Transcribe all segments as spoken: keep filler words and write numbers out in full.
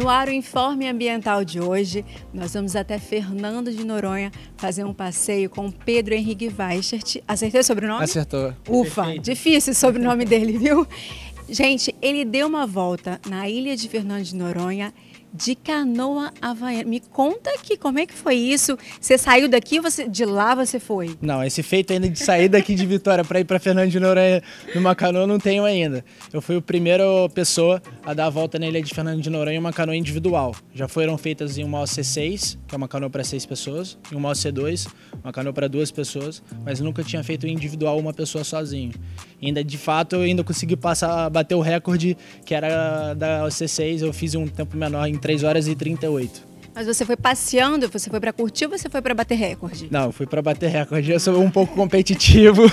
No Aro Informe Ambiental de hoje, nós vamos até Fernando de Noronha fazer um passeio com Pedro Henrique Weichert. Acertei o sobrenome? Acertou. Ufa, Perfeito. Difícil o sobrenome dele, viu? Gente, ele deu uma volta na ilha de Fernando de Noronha de canoa havaiana. Me conta aqui, como é que foi isso? Você saiu daqui ou você, de lá você foi? Não, esse feito ainda de sair daqui de Vitória para ir para Fernando de Noronha numa canoa não tenho ainda. Eu fui a primeira pessoa a dar a volta na ilha de Fernando de Noronha em uma canoa individual. Já foram feitas em uma O C seis, que é uma canoa para seis pessoas, e uma O C dois, uma canoa para duas pessoas, mas nunca tinha feito individual uma pessoa sozinho. E ainda, de fato, eu ainda consegui passar, bater o recorde que era da O C seis, eu fiz um tempo menor em três horas e trinta e oito. Mas você foi passeando, você foi para curtir ou você foi para bater recorde? Não, eu fui para bater recorde. Eu sou um pouco competitivo.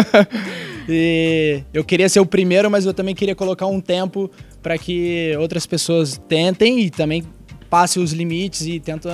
E eu queria ser o primeiro, mas eu também queria colocar um tempo para que outras pessoas tentem e também passem os limites e tentem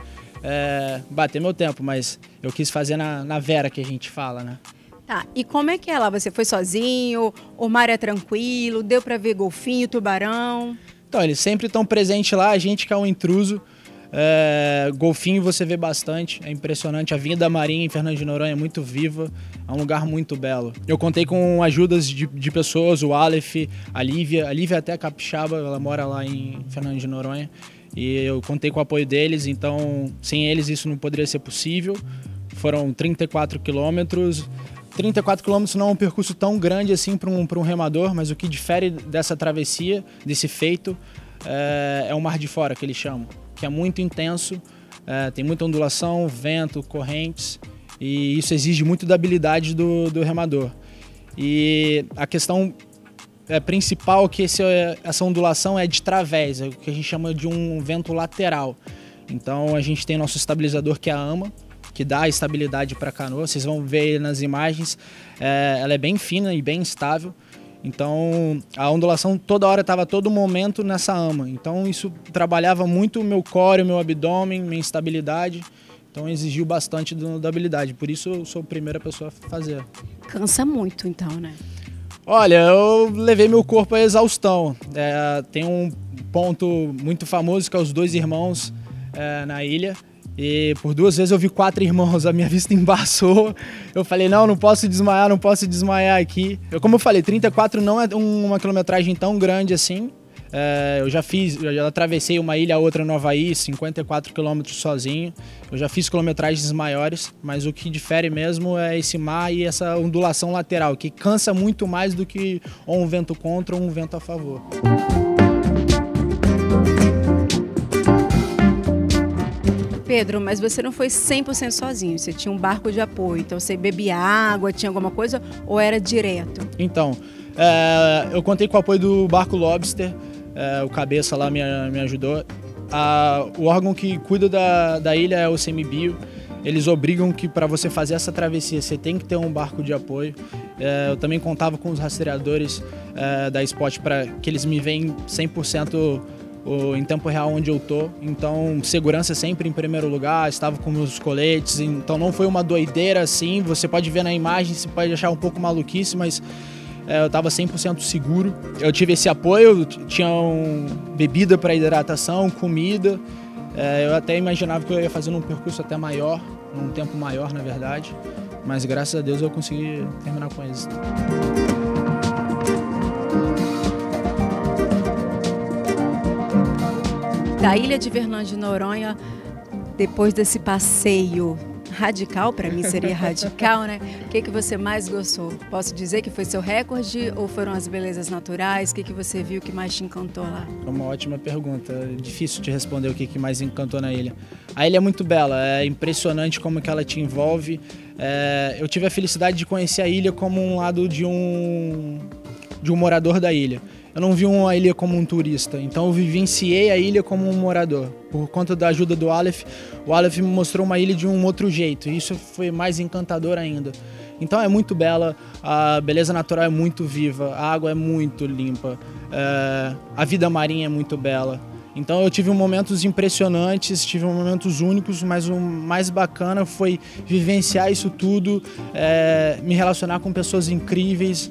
é, bater meu tempo. Mas eu quis fazer na, na vera, que a gente fala, né? Tá, e como é que é lá? Você foi sozinho? O mar é tranquilo? Deu para ver golfinho, tubarão? Então, eles sempre estão presentes lá, a gente que é um intruso. É, golfinho você vê bastante, é impressionante. A vida marinha em Fernando de Noronha é muito viva, é um lugar muito belo. Eu contei com ajudas de, de pessoas, o Aleph, a Lívia, a Lívia é até capixaba, ela mora lá em Fernando de Noronha. E eu contei com o apoio deles, então sem eles isso não poderia ser possível. Foram trinta e quatro quilômetros. trinta e quatro quilômetros não é um percurso tão grande assim para um, para um remador, mas o que difere dessa travessia, desse feito, é, é o mar de fora, que eles chamam, que é muito intenso, é, tem muita ondulação, vento, correntes, e isso exige muito da habilidade do, do remador. E a questão é, principal é que esse, essa ondulação é de través, é o que a gente chama de um vento lateral. Então a gente tem nosso estabilizador, que é a AMA, que dá estabilidade para a canoa. Vocês vão ver nas imagens, é, ela é bem fina e bem estável. Então a ondulação toda hora estava todo momento nessa ama. Então isso trabalhava muito o meu core, o meu abdômen, minha estabilidade. Então exigiu bastante do, da habilidade. Por isso eu sou a primeira pessoa a fazer. Cansa muito então, né? Olha, eu levei meu corpo à exaustão. É, tem um ponto muito famoso que é os dois irmãos é, na ilha. E por duas vezes eu vi quatro irmãos, a minha vista embaçou. Eu falei, não, não posso desmaiar, não posso desmaiar aqui. Eu, como eu falei, trinta e quatro não é uma quilometragem tão grande assim. É, eu já fiz, eu já atravessei uma ilha a outra no Havaí, cinquenta e quatro quilômetros sozinho. Eu já fiz quilometragens maiores, mas o que difere mesmo é esse mar e essa ondulação lateral, que cansa muito mais do que ou um vento contra ou um vento a favor. Pedro, mas você não foi cem por cento sozinho, você tinha um barco de apoio, então você bebia água, tinha alguma coisa ou era direto? Então, é, eu contei com o apoio do barco Lobster, é, o cabeça lá me, me ajudou. A, o órgão que cuida da, da ilha é o CEMIBio, eles obrigam que para você fazer essa travessia você tem que ter um barco de apoio. É, eu também contava com os rastreadores é, da Spot para que eles me veem cem por cento em tempo real onde eu tô, então segurança sempre em primeiro lugar, estava com meus coletes, então não foi uma doideira assim, você pode ver na imagem, você pode achar um pouco maluquice, mas é, eu estava cem por cento seguro. Eu tive esse apoio, tinha um, bebida para hidratação, comida, é, eu até imaginava que eu ia fazer um percurso até maior, um tempo maior na verdade, mas graças a Deus eu consegui terminar com êxito. Da ilha de Fernando de Noronha, depois desse passeio radical, para mim seria radical, né? O que, que você mais gostou? Posso dizer que foi seu recorde ou foram as belezas naturais? O que, que você viu que mais te encantou lá? É uma ótima pergunta, é difícil de responder o que, que mais encantou na ilha. A ilha é muito bela, é impressionante como que ela te envolve. É, eu tive a felicidade de conhecer a ilha como um lado de um, de um morador da ilha. Eu não vi uma ilha como um turista, então eu vivenciei a ilha como um morador. Por conta da ajuda do Aleph, o Aleph me mostrou uma ilha de um outro jeito, e isso foi mais encantador ainda. Então é muito bela, a beleza natural é muito viva, a água é muito limpa, é, a vida marinha é muito bela. Então eu tive momentos impressionantes, tive momentos únicos, mas o mais bacana foi vivenciar isso tudo, é, me relacionar com pessoas incríveis,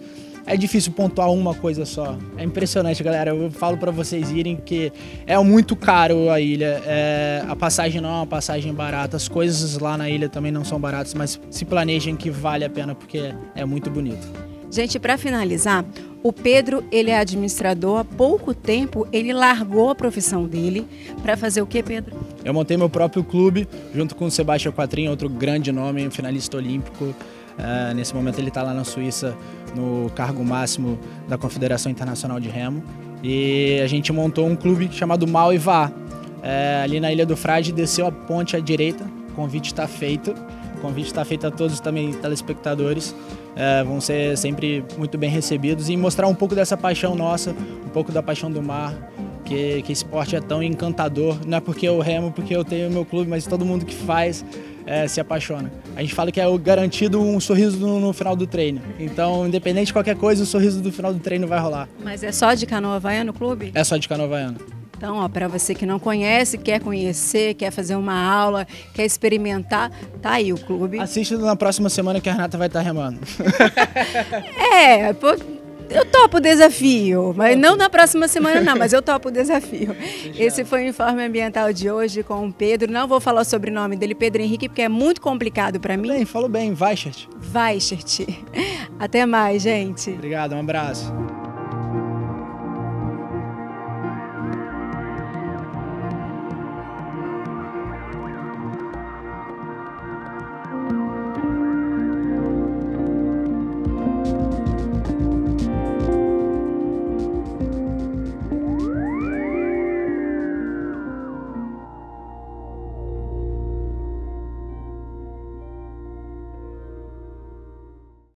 é difícil pontuar uma coisa só. É impressionante, galera. Eu falo para vocês irem que é muito caro a ilha. É, a passagem não é uma passagem barata. As coisas lá na ilha também não são baratas, mas se planejem que vale a pena porque é muito bonito. Gente, para finalizar, o Pedro, ele é administrador. Há pouco tempo, ele largou a profissão dele para fazer o quê, Pedro? Eu montei meu próprio clube, junto com o Sebastião Quatrin, outro grande nome, um finalista olímpico. Uh, nesse momento ele está lá na Suíça, no cargo máximo da Confederação Internacional de Remo. E a gente montou um clube chamado Mal e Vá. Uh, ali na Ilha do Frade, desceu a ponte à direita, o convite está feito. O convite está feito a todos também telespectadores. É, vão ser sempre muito bem recebidos e mostrar um pouco dessa paixão nossa, um pouco da paixão do mar, que, que esporte é tão encantador. Não é porque eu remo, porque eu tenho o meu clube, mas todo mundo que faz é, se apaixona. A gente fala que é o garantido um sorriso no, no final do treino. Então, independente de qualquer coisa, o sorriso do final do treino vai rolar. Mas é só de canoa havaiana o clube? É só de canoa havaiana. Então, ó, para você que não conhece, quer conhecer, quer fazer uma aula, quer experimentar, tá aí o clube. Assista na próxima semana que a Renata vai estar remando. É, pô, eu topo o desafio, mas não na próxima semana não, mas eu topo o desafio. Esse foi o Informe Ambiental de hoje com o Pedro. Não vou falar o sobrenome dele, Pedro Henrique, porque é muito complicado para mim. Bem, falou bem, Weichert. Weichert. Até mais, gente. Obrigado, um abraço.